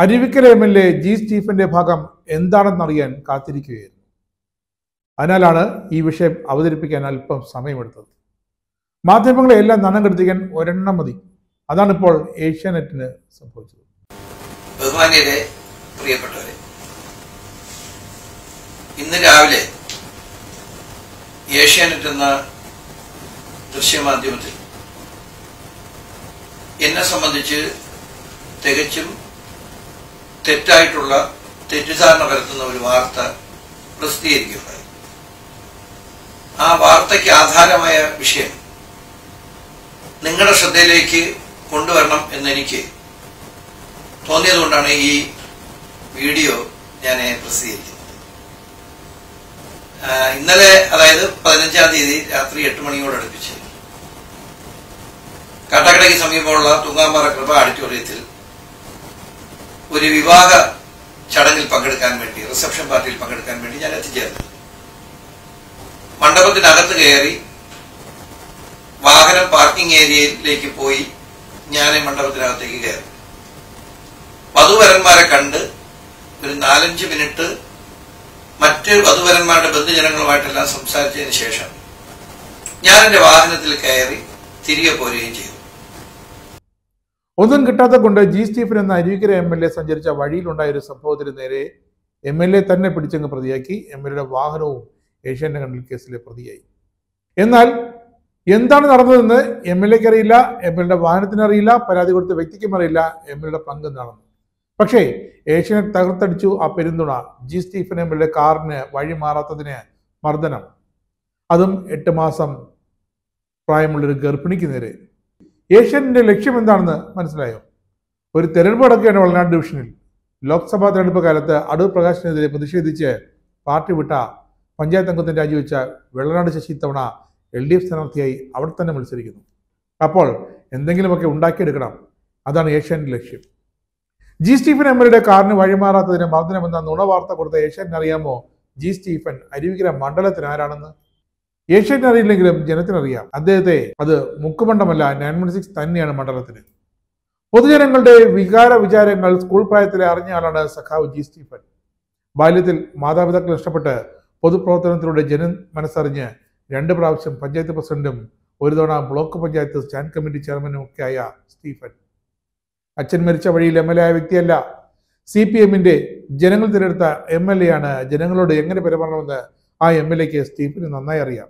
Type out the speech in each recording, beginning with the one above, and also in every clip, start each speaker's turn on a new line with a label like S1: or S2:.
S1: Aruvikkara MLA G സ്റ്റീഫന്റെ ഭാഗം എന്താണെന്നറിയാൻ കാത്തിരിക്കുകയായിരുന്നു. അതിനാലാണ് ഈ വിഷയം അവതരിപ്പിക്കാൻ അല്പം സമയമെടുത്തത്. മാധ്യമങ്ങളെ എല്ലാം നനം കെടുത്തിക്കാൻ ഒരെണ്ണം മതി. അതാണിപ്പോൾ ഏഷ്യാനെറ്റിന് സംഭവിച്ചത്.
S2: ബഹുമാന്യരെ, പ്രിയപ്പെട്ടവരെ, ഇന്ന് രാവിലെ ഏഷ്യാനെറ്റ് എന്ന ദൃശ്യമാധ്യമത്തിൽ എന്നെ സംബന്ധിച്ച് തികച്ചും തെറ്റായിട്ടുള്ള തെറ്റിദ്ധാരണ പരത്തുന്ന ഒരു വാർത്ത പ്രസിദ്ധീകരിക്കുകയുണ്ടായി. ആ വാർത്തയ്ക്ക് ആധാരമായ വിഷയം നിങ്ങളുടെ ശ്രദ്ധയിലേക്ക് കൊണ്ടുവരണം എന്നെനിക്ക് തോന്നിയതുകൊണ്ടാണ് ഈ വീഡിയോ ഞാൻ പ്രസിദ്ധീകരിക്കുന്നത്. ഇന്നലെ, അതായത് 15-ാം തീയതി രാത്രി 8 മണിയോടടുപ്പിച്ച് കാട്ടാക്കടയ്ക്ക് സമീപമുള്ള തൂങ്ങാമ്പാറ കൃപ ഓഡിറ്റോറിയത്തിൽ ഒരു വിവാഹ ചടങ്ങിൽ പങ്കെടുക്കാൻ വേണ്ടി, റിസപ്ഷൻ പാർട്ടിയിൽ പങ്കെടുക്കാൻ വേണ്ടി ഞാൻ എത്തിച്ചേർന്നു. മണ്ഡപത്തിനകത്ത് കയറി വാഹനം പാർക്കിംഗ് ഏരിയയിലേക്ക് പോയി ഞാൻ മണ്ഡപത്തിനകത്തേക്ക് കയറി. വധുവരന്മാരെ കണ്ട് ഒരു 4-5 മിനിറ്റ് മറ്റ് വധുവരന്മാരുടെ ബന്ധുജനങ്ങളുമായിട്ടെല്ലാം സംസാരിച്ചതിന് ശേഷം ഞാൻ എന്റെ വാഹനത്തിൽ കയറി തിരികെ പോരുകയും ചെയ്തു.
S1: ഒന്നും കിട്ടാത്ത കൊണ്ട് ജി സ്റ്റീഫൻ എന്ന അരുവിക്കര MLA സഞ്ചരിച്ച വഴിയിലുണ്ടായ ഒരു സംഭവത്തിന് നേരെ MLA തന്നെ പിടിച്ചങ്ങ് പ്രതിയാക്കി. MLAയുടെ വാഹനവും ഏഷ്യാനെറ്റ് കണ്ടൽ കേസിലെ പ്രതിയായി. എന്നാൽ എന്താണ് നടന്നതെന്ന് MLAക്ക് അറിയില്ല, MLAയുടെ വാഹനത്തിന് അറിയില്ല, പരാതി കൊടുത്ത വ്യക്തിക്കും അറിയില്ല MLAയുടെ പങ്ക് എന്താണെന്ന്. പക്ഷേ ഏഷ്യാനെറ്റ് തകർത്തടിച്ചു ആ പെരുന്തുണ. ജി സ്റ്റീഫൻ MLAയുടെ കാറിന് വഴി മാറാത്തതിന് മർദ്ദനം, അതും 8 മാസം പ്രായമുള്ളൊരു ഗർഭിണിക്ക് നേരെ. ഏഷ്യാനെറ്റിന്റെ ലക്ഷ്യം എന്താണെന്ന് മനസ്സിലായോ? ഒരു തെരഞ്ഞെടുപ്പ് നടക്കുകയാണ് വയനാട് ഡിവിഷനിൽ. ലോക്സഭാ തെരഞ്ഞെടുപ്പ് കാലത്ത് അടൂർ പ്രകാശിനെതിരെ പ്രതിഷേധിച്ച് പാർട്ടി വിട്ട പഞ്ചായത്ത് അംഗത്തിന് രാജിവെച്ച വെള്ളനാട് ശശി ഇത്തവണ LDF സ്ഥാനാർത്ഥിയായി അവിടെ തന്നെ മത്സരിക്കുന്നു. അപ്പോൾ എന്തെങ്കിലുമൊക്കെ ഉണ്ടാക്കിയെടുക്കണം. അതാണ് ഏഷ്യാനെറ്റ് ലക്ഷ്യം. ജി സ്റ്റീഫൻ MLAയുടെ കാറിന് വഴിമാറാത്തതിന് മർദ്ദനമെന്ന നുണവാർത്ത കൊടുത്ത ഏഷ്യാനെറ്റിന് അറിയാമോ ജി സ്റ്റീഫൻ അരുവിക്കര മണ്ഡലത്തിന് ആരാണെന്ന്? ഏഷ്യാനെറ്റിന് അറിയില്ലെങ്കിലും ജനത്തിനറിയാം. അദ്ദേഹത്തെ അത് മുക്കുമണ്ഡമല്ല, 916 തന്നെയാണ് മണ്ഡലത്തിന്. പൊതുജനങ്ങളുടെ വികാര വിചാരങ്ങൾ സ്കൂൾ പ്രായത്തിലെ അറിഞ്ഞ ആളാണ് സഖാവ് ജി സ്റ്റീഫൻ. ബാല്യത്തിൽ മാതാപിതാക്കൾ ഇഷ്ടപ്പെട്ട് പൊതുപ്രവർത്തനത്തിലൂടെ മനസ്സറിഞ്ഞ് 2 പ്രാവശ്യം പഞ്ചായത്ത് പ്രസിഡന്റും 1 തവണ ബ്ലോക്ക് പഞ്ചായത്ത് സ്റ്റാൻഡ് കമ്മിറ്റി ചെയർമാനും ഒക്കെ ആയ സ്റ്റീഫൻ അച്ഛൻ മരിച്ച വഴിയിൽ MLA ആയ വ്യക്തിയല്ല. CPMന്റെ ജനങ്ങൾ തിരഞ്ഞെടുത്ത MLA ആണ്. ജനങ്ങളോട് എങ്ങനെ പെരുമാറണമെന്ന് ആ MLAക്ക് സ്റ്റീഫന് നന്നായി അറിയാം.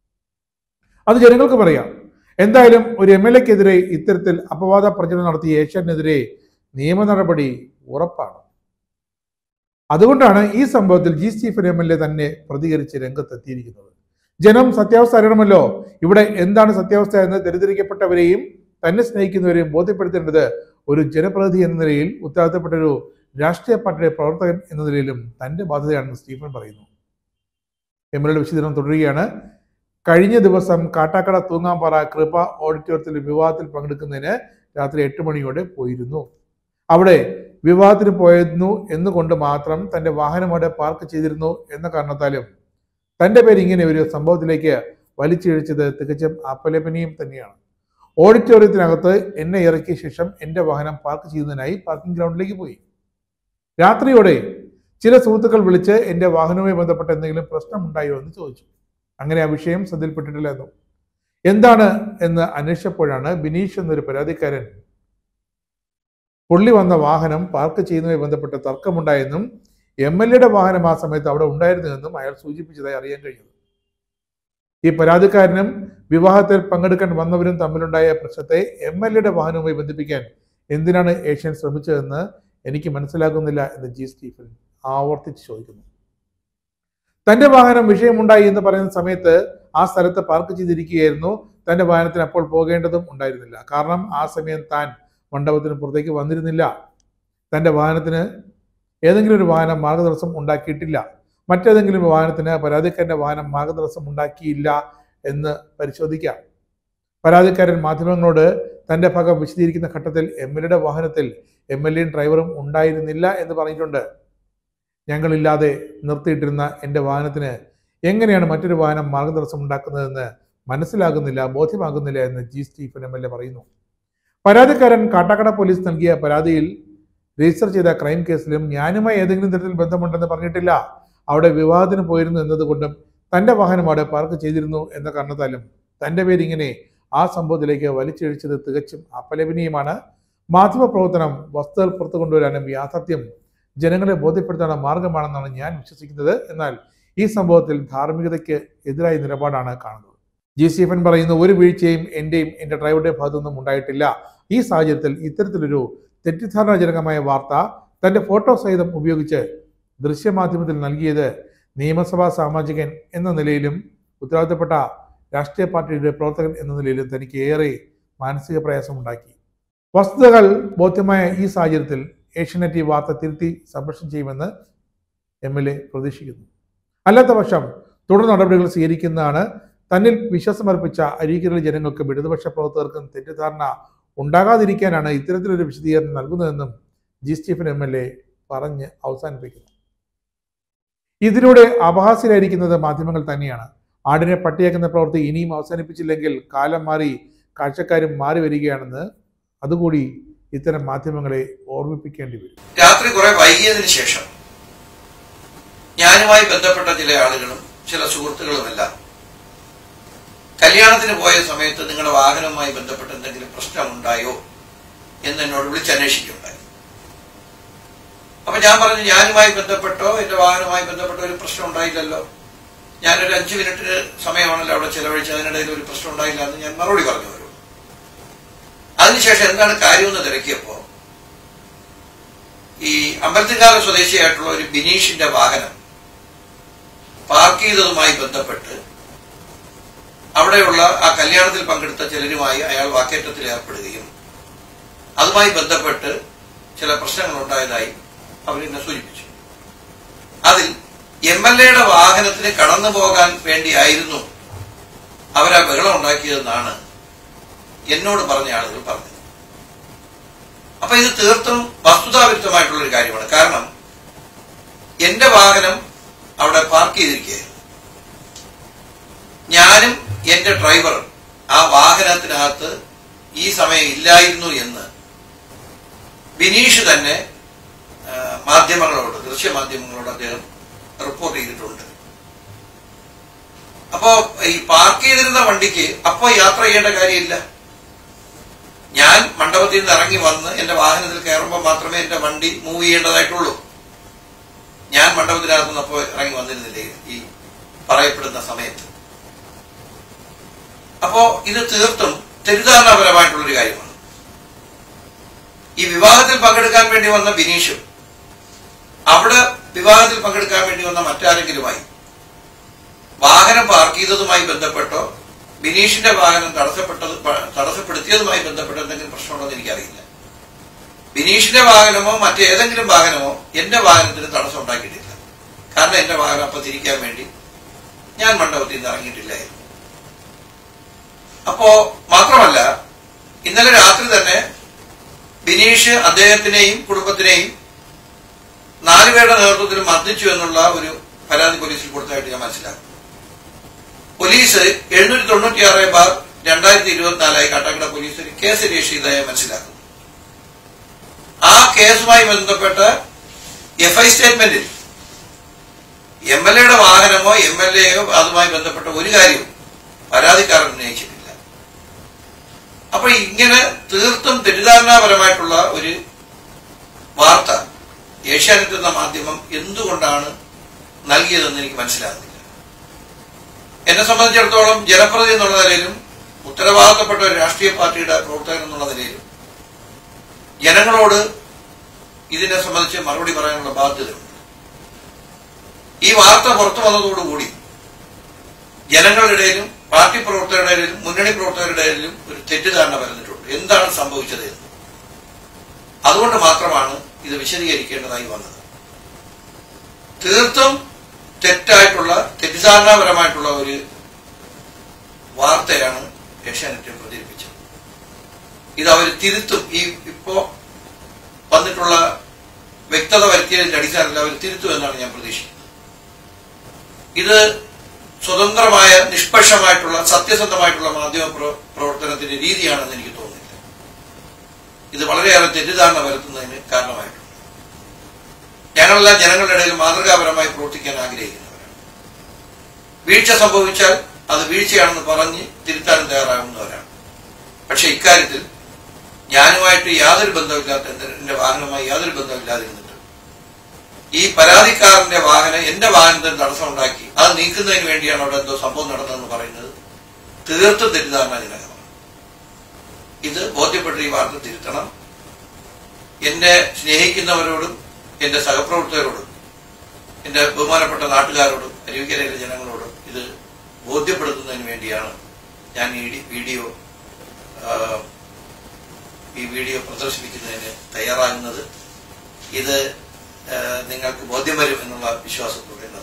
S1: അത് ജനങ്ങൾക്ക് പറയാം. എന്തായാലും ഒരു MLAക്കെതിരെ ഇത്തരത്തിൽ അപവാദ പ്രചരണം നടത്തിയ ഏഷ്യാനെറ്റിനെതിരെ നിയമ നടപടി ഉറപ്പാണ്. അതുകൊണ്ടാണ് ഈ സംഭവത്തിൽ ജി സ്റ്റീഫൻ MLA തന്നെ പ്രതികരിച്ച് രംഗത്തെത്തിയിരിക്കുന്നത്. ജനം സത്യാവസ്ഥ അറിയണമല്ലോ. ഇവിടെ എന്താണ് സത്യാവസ്ഥ എന്ന് തെറ്റിദ്ധരിക്കപ്പെട്ടവരെയും തന്നെ സ്നേഹിക്കുന്നവരെയും ബോധ്യപ്പെടുത്തേണ്ടത് ഒരു ജനപ്രതിനിധി എന്ന നിലയിൽ, ഉത്തരവാദിത്തപ്പെട്ട ഒരു രാഷ്ട്രീയ പാർട്ടിയുടെ പ്രവർത്തകൻ എന്ന നിലയിലും തന്റെ ബാധ്യതയാണെന്ന് സ്റ്റീഫൻ പറയുന്നു. MLAയുടെ വിശദീകരണം തുടരുകയാണ്. കഴിഞ്ഞ ദിവസം കാട്ടാക്കട തൂങ്ങാമ്പാറ കൃപ ഓഡിറ്റോറിയത്തിൽ വിവാഹത്തിൽ പങ്കെടുക്കുന്നതിന് രാത്രി 8 മണിയോടെ പോയിരുന്നു. അവിടെ വിവാഹത്തിന് പോയിരുന്നു എന്നുകൊണ്ട് മാത്രം തന്റെ വാഹനം അവിടെ പാർക്ക് ചെയ്തിരുന്നു എന്ന കാരണത്താലും തന്റെ പേര് ഇങ്ങനെ ഒരു സംഭവത്തിലേക്ക് വലിച്ചിഴച്ചത് തികച്ചും അപലപനീയം തന്നെയാണ്. ഓഡിറ്റോറിയത്തിനകത്ത് എന്നെ ഇറക്കിയ ശേഷം എന്റെ വാഹനം പാർക്ക് ചെയ്യുന്നതിനായി പാർക്കിംഗ് ഗ്രൗണ്ടിലേക്ക് പോയി. രാത്രിയോടെ ചില സുഹൃത്തുക്കൾ വിളിച്ച് എന്റെ വാഹനവുമായി ബന്ധപ്പെട്ട എന്തെങ്കിലും പ്രശ്നമുണ്ടായോ എന്ന് ചോദിച്ചു. അങ്ങനെ ആ വിഷയം ശ്രദ്ധയിൽപ്പെട്ടിട്ടില്ല എന്നും എന്താണ് എന്ന് അന്വേഷിച്ചപ്പോഴാണ് ബിനീഷ് എന്നൊരു പരാതിക്കാരൻ പുള്ളി വന്ന വാഹനം പാർക്ക് ചെയ്യുന്നതുമായി ബന്ധപ്പെട്ട തർക്കമുണ്ടായെന്നും MLAയുടെ വാഹനം ആ സമയത്ത് അവിടെ ഉണ്ടായിരുന്നുവെന്നും അയാൾ സൂചിപ്പിച്ചതായി അറിയാൻ കഴിഞ്ഞത്. ഈ പരാതിക്കാരനും വിവാഹത്തിൽ പങ്കെടുക്കാൻ വന്നവരും തമ്മിലുണ്ടായ പ്രശ്നത്തെ MLAയുടെ വാഹനവുമായി ബന്ധിപ്പിക്കാൻ എന്തിനാണ് ഏഷ്യാനെറ്റ് ശ്രമിച്ചതെന്ന് എനിക്ക് മനസ്സിലാകുന്നില്ല എന്ന് ജി സ്റ്റീഫൻ ആവർത്തിച്ച് ചോദിക്കുന്നു. തന്റെ വാഹനം വിഷയമുണ്ടായി എന്ന് പറയുന്ന സമയത്ത് ആ സ്ഥലത്ത് പാർക്ക് ചെയ്തിരിക്കുകയായിരുന്നു. തന്റെ വാഹനത്തിന് അപ്പോൾ പോകേണ്ടതും ഉണ്ടായിരുന്നില്ല. കാരണം ആ സമയം താൻ മണ്ഡപത്തിന് പുറത്തേക്ക് വന്നിരുന്നില്ല. തന്റെ വാഹനത്തിന് ഏതെങ്കിലും ഒരു വാഹനം മാർഗതടസ്സം ഉണ്ടാക്കിയിട്ടില്ല. മറ്റേതെങ്കിലും വാഹനത്തിന് പരാതിക്കാരന്റെ വാഹനം മാർഗതടസ്സം ഉണ്ടാക്കിയില്ല എന്ന് പരിശോധിക്കാം. പരാതിക്കാരൻ മാധ്യമങ്ങളോട് തന്റെ ഭാഗം വിശദീകരിക്കുന്ന ഘട്ടത്തിൽ MLAയുടെ വാഹനത്തിൽ MLAയും ഡ്രൈവറും ഉണ്ടായിരുന്നില്ല എന്ന് പറഞ്ഞിട്ടുണ്ട്. ഞങ്ങളില്ലാതെ നിർത്തിയിട്ടിരുന്ന എൻ്റെ വാഹനത്തിന് എങ്ങനെയാണ് മറ്റൊരു വാഹനം മാർഗതടസ്സം ഉണ്ടാക്കുന്നതെന്ന് മനസ്സിലാകുന്നില്ല, ബോധ്യമാകുന്നില്ല എന്ന് ജി സ്റ്റീഫൻ MLA പറയുന്നു. പരാതിക്കാരൻ കാട്ടാക്കട പോലീസ് നൽകിയ പരാതിയിൽ രജിസ്റ്റർ ചെയ്ത ക്രൈം കേസിലും ഞാനുമായി ഏതെങ്കിലും തരത്തിൽ ബന്ധമുണ്ടെന്ന് പറഞ്ഞിട്ടില്ല. അവിടെ വിവാഹത്തിന് പോയിരുന്നു എന്നതുകൊണ്ടും തന്റെ വാഹനം അവിടെ പാർക്ക് ചെയ്തിരുന്നു എന്ന കാരണത്താലും തന്റെ പേരിങ്ങനെ ആ സംഭവത്തിലേക്ക് വലിച്ചിഴച്ചത് തികച്ചും അപലപനീയമാണ്. മാധ്യമപ്രവർത്തനം വസ്തുതകൾ പുറത്തു കൊണ്ടുവരാനും യാഥാർത്ഥ്യം ജനങ്ങളെ ബോധ്യപ്പെടുത്താനുള്ള മാർഗമാണെന്നാണ് ഞാൻ വിശ്വസിക്കുന്നത്. എന്നാൽ ഈ സംഭവത്തിൽ ധാർമ്മികതയ്ക്ക് എതിരായ നിലപാടാണ് കാണുന്നത്. ജി സ്റ്റീഫൻ പറയുന്ന ഒരു വീഴ്ചയും എന്റെയും എന്റെ ഡ്രൈവറുടെ ഭാഗത്തുനിന്നും ഉണ്ടായിട്ടില്ല. ഈ സാഹചര്യത്തിൽ ഇത്തരത്തിലൊരു തെറ്റിദ്ധാരണാജനകമായ വാർത്ത തന്റെ ഫോട്ടോ സഹിതം ഉപയോഗിച്ച് ദൃശ്യമാധ്യമത്തിൽ നൽകിയത് നിയമസഭാ സാമാജികൻ എന്ന നിലയിലും ഉത്തരവാദിത്തപ്പെട്ട രാഷ്ട്രീയ പാർട്ടിയുടെ പ്രവർത്തകൻ എന്ന നിലയിലും തനിക്ക് ഏറെ മാനസിക പ്രയാസമുണ്ടാക്കി. വസ്തുതകൾ ബോധ്യമായ ഈ സാഹചര്യത്തിൽ ഏഷ്യാനെറ്റ് ഈ വാർത്ത തിരുത്തി സംപ്രേഷണം ചെയ്യുമെന്ന് MLA പ്രതീക്ഷിക്കുന്നു. അല്ലാത്ത പക്ഷം തുടർ നടപടികൾ സ്വീകരിക്കുന്നതാണ്. തന്നിൽ വിശ്വാസമർപ്പിച്ച അരീക്കരയിലെ ജനങ്ങൾക്കും ഇടതുപക്ഷ പ്രവർത്തകർക്കും തെറ്റിദ്ധാരണ ഉണ്ടാകാതിരിക്കാനാണ് ഇത്തരത്തിലൊരു വിശദീകരണം നൽകുന്നതെന്നും ജി സ്റ്റീഫൻ MLA പറഞ്ഞ് അവസാനിപ്പിക്കുന്നു. ഇതിലൂടെ അപഹാസ്യരായിരിക്കുന്നത് മാധ്യമങ്ങൾ തന്നെയാണ്. ആടിനെ പട്ടിയാക്കുന്ന പ്രവൃത്തി ഇനിയും അവസാനിപ്പിച്ചില്ലെങ്കിൽ കാലം മാറി കാഴ്ചക്കാരും മാറി വരികയാണെന്ന് അതുകൂടി ഇത്തരം മാധ്യമങ്ങളെ ഓർമ്മിപ്പിക്കേണ്ടി വരും.
S2: രാത്രി കുറെ വൈകിയതിനു ശേഷം ഞാനുമായി ബന്ധപ്പെട്ട ചില ആളുകളും ചില സുഹൃത്തുക്കളുമെല്ലാം കല്യാണത്തിന് പോയ സമയത്ത് നിങ്ങളുടെ വാഹനവുമായി ബന്ധപ്പെട്ട് എന്തെങ്കിലും പ്രശ്നമുണ്ടായോ എന്ന് എന്നോട് വിളിച്ചന്വേഷിക്കുകയുണ്ടായി. അപ്പൊ ഞാൻ പറഞ്ഞു, ഞാനുമായി ബന്ധപ്പെട്ടോ എന്റെ വാഹനവുമായി ബന്ധപ്പെട്ടോ ഒരു പ്രശ്നം ഉണ്ടായില്ലല്ലോ, ഞാനൊരു 5 മിനിറ്റ് സമയമാണല്ലോ അവിടെ ചെലവഴിച്ച്, അതിനിടയിൽ ഒരു പ്രശ്നം ഉണ്ടായില്ല എന്ന് ഞാൻ മറുപടി പറഞ്ഞു വരും. അതിനുശേഷം എന്താണ് കാര്യമെന്ന് തിരക്കിയപ്പോ ഈ അമ്പലത്തിൻകാല സ്വദേശിയായിട്ടുള്ള ഒരു ബിനീഷിന്റെ വാഹനം പാർക്ക് ചെയ്തതുമായി ബന്ധപ്പെട്ട് അവിടെയുള്ള ആ കല്യാണത്തിൽ പങ്കെടുത്ത ചിലരുമായി അയാൾ വാക്കേറ്റത്തിൽ ഏർപ്പെടുകയും അതുമായി ബന്ധപ്പെട്ട് ചില പ്രശ്നങ്ങൾ ഉണ്ടായതായി അവരെന്നെ സൂചിപ്പിച്ചു. അതിൽ MLAയുടെ വാഹനത്തിന് കടന്നു പോകാൻ വേണ്ടിയായിരുന്നു അവരാ ബഹളം ഉണ്ടാക്കിയതെന്നാണ് എന്നോട് പറഞ്ഞ ആളുകൾ പറഞ്ഞത്. അപ്പൊ ഇത് തീർത്തും വസ്തുതാവിരുദ്ധമായിട്ടുള്ളൊരു കാര്യമാണ്. കാരണം എന്റെ വാഹനം അവിടെ പാർക്ക് ചെയ്തിരിക്കുകയായിരുന്നു. ഞാനും എന്റെ ഡ്രൈവർ ആ വാഹനത്തിനകത്ത് ഈ സമയം ഇല്ലായിരുന്നു എന്ന് ബിനീഷ് തന്നെ മാധ്യമങ്ങളോട്, ദൃശ്യമാധ്യമങ്ങളോട് അദ്ദേഹം റിപ്പോർട്ട് ചെയ്തിട്ടുണ്ട്. അപ്പോ ഈ പാർക്ക് ചെയ്തിരുന്ന വണ്ടിക്ക് അപ്പോ യാത്ര ചെയ്യേണ്ട കാര്യമില്ല. ഞാൻ മണ്ഡപത്തിൽ നിന്ന് ഇറങ്ങി വന്ന് എന്റെ വാഹനത്തിൽ കയറുമ്പോൾ മാത്രമേ എന്റെ വണ്ടി മൂവ് ചെയ്യേണ്ടതായിട്ടുള്ളൂ. ഞാൻ മണ്ഡപത്തിനകത്ത് നിന്ന് അപ്പോൾ ഇറങ്ങി വന്നിരുന്നില്ലേ ഈ പറയപ്പെടുന്ന സമയത്ത്. അപ്പോ ഇത് തീർത്തും തെറ്റിദ്ധാരണാപരമായിട്ടുള്ളൊരു കാര്യമാണ്. ഈ വിവാഹത്തിൽ പങ്കെടുക്കാൻ വേണ്ടി വന്ന ബിനീഷും അവിടെ വിവാഹത്തിൽ പങ്കെടുക്കാൻ വേണ്ടി വന്ന മറ്റാരെങ്കിലുമായി വാഹനം പാർക്ക് ചെയ്തതുമായി ബന്ധപ്പെട്ടോ ബിനീഷിന്റെ വാഹനം തടസ്സപ്പെടുത്തിയതുമായി ബന്ധപ്പെട്ട് എന്തെങ്കിലും പ്രശ്നമുണ്ടെന്ന് എനിക്കറിയില്ല. ബിനീഷിന്റെ വാഹനമോ മറ്റേതെങ്കിലും വാഹനമോ എന്റെ വാഹനത്തിന് തടസ്സം ഉണ്ടാക്കിയിട്ടില്ല. കാരണം എന്റെ വാഹനം അപ്പൊ തിരിക്കാൻ വേണ്ടി ഞാൻ മണ്ഡപത്തിൽ നിന്ന് ഇറങ്ങിയിട്ടില്ലായിരുന്നു. അപ്പോ മാത്രമല്ല, ഇന്നലെ രാത്രി തന്നെ ബിനീഷ് അദ്ദേഹത്തിനെയും കുടുംബത്തിനെയും 4 പേരുടെ നേതൃത്വത്തിൽ മർദ്ദിച്ചു എന്നുള്ള ഒരു പരാതി പോലീസിൽ കൊടുത്തതായിട്ട് ഞാൻ മനസ്സിലാക്കുന്നു. പോലീസ് 796/2024 കാട്ടാക്കട പോലീസ് ഒരു കേസ് രജിസ്റ്റർ ചെയ്തതായി മനസ്സിലാക്കുന്നു. ആ കേസുമായി ബന്ധപ്പെട്ട FI സ്റ്റേറ്റ്മെന്റിൽ MLAയുടെ വാഹനമോ MLAയോ അതുമായി ബന്ധപ്പെട്ട ഒരു കാര്യവും പരാതിക്കാരൻ ഉന്നയിച്ചിട്ടില്ല. അപ്പൊ ഇങ്ങനെ തീർത്തും തെറ്റിദ്ധാരണാപരമായിട്ടുള്ള ഒരു വാർത്ത ഏഷ്യാനെറ്റ് എന്ന മാധ്യമം എന്തുകൊണ്ടാണ് നൽകിയതെന്ന് എനിക്ക് മനസ്സിലാകുന്നില്ല. എന്നെ സംബന്ധിച്ചിടത്തോളം ജനപ്രതിനിധി എന്നുള്ള നിലയിലും ഉത്തരവാദിത്തപ്പെട്ട ഒരു രാഷ്ട്രീയ പാർട്ടിയുടെ പ്രവർത്തകൻ എന്നുള്ള നിലയിലും ജനങ്ങളോട് ഇതിനെ സംബന്ധിച്ച് മറുപടി പറയാനുള്ള ബാധ്യതയുണ്ട്. ഈ വാർത്ത പുറത്തു വന്നതോടുകൂടി ജനങ്ങളുടെ ഇടയിലും പാർട്ടി പ്രവർത്തകരുടെ ഇടയിലും മുന്നണി പ്രവർത്തകരുടെ ഇടയിലും ഒരു തെറ്റിദ്ധാരണ വരുന്നിട്ടുണ്ട്. എന്താണ് സംഭവിച്ചത് എന്ന്. അതുകൊണ്ട് മാത്രമാണ് ഇത് വിശദീകരിക്കേണ്ടതായി വന്നത്. തീർത്തും തെറ്റായിട്ടുള്ള തെറ്റിദ്ധാരണാപരമായിട്ടുള്ള ഒരു വാർത്തയാണ് ഏഷ്യാനെറ്റ് പ്രചരിപ്പിച്ചത്. ഇത് അവർ തിരുത്തും. ഈ ഇപ്പോ വന്നിട്ടുള്ള വ്യക്തത വരുത്തിയതിന്റെ അടിസ്ഥാനത്തിൽ അവർ തിരുത്തുമെന്നാണ് ഞാൻ പ്രതീക്ഷിക്കുന്നത്. ഇത് സ്വതന്ത്രമായ നിഷ്പക്ഷമായിട്ടുള്ള സത്യസന്ധമായിട്ടുള്ള മാധ്യമ പ്രവർത്തനത്തിന്റെ രീതിയാണെന്ന് എനിക്ക് തോന്നുന്നില്ല. ഇത് വളരെയേറെ തെറ്റിദ്ധാരണ വരുത്തുന്നതിന് കാരണമായിട്ടുണ്ട്. ഞങ്ങളെല്ലാം ജനങ്ങളുടെ ഇടയിൽ മാതൃകാപരമായി പ്രവർത്തിക്കാൻ ആഗ്രഹിക്കുന്നവരാണ്. വീഴ്ച സംഭവിച്ചാൽ അത് വീഴ്ചയാണെന്ന് പറഞ്ഞ് തിരുത്താനും തയ്യാറാകുന്നവരാണ്. പക്ഷെ ഇക്കാര്യത്തിൽ ഞാനുമായിട്ട് യാതൊരു ബന്ധമില്ലാത്ത, എന്റെ വാഹനവുമായി യാതൊരു ബന്ധമില്ലാതിരുന്നിട്ട് ഈ പരാതിക്കാരന്റെ വാഹനം എന്റെ വാഹനത്തിന് തടസ്സമുണ്ടാക്കി അത് നീക്കുന്നതിന് വേണ്ടിയാണ് അവിടെ എന്തോ സംഭവം നടന്നതെന്ന് പറയുന്നത് തീർത്തും തെറ്റിദ്ധാരണാജനകമാണ്. ഇത് ബോധ്യപ്പെട്ട് ഈ വാർത്ത തിരുത്തണം. എന്നെ സ്നേഹിക്കുന്നവരോടും എന്റെ സഹപ്രവർത്തകരോടും എന്റെ ബഹുമാനപ്പെട്ട നാട്ടുകാരോടും അരുവിക്കരയിലെ ജനങ്ങളോടും ഇത് ബോധ്യപ്പെടുത്തുന്നതിന് വേണ്ടിയാണ് ഞാൻ ഈ വീഡിയോ പ്രദർശിപ്പിക്കുന്നതിന് തയ്യാറാകുന്നത്. ഇത് നിങ്ങൾക്ക് ബോധ്യം വരും എന്നുള്ള വിശ്വാസത്തോടെ